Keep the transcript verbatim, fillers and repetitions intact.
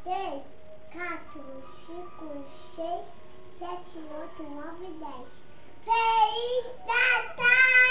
três, quatro, cinco, seis, sete, oito, nove, dez. Feliz Natal!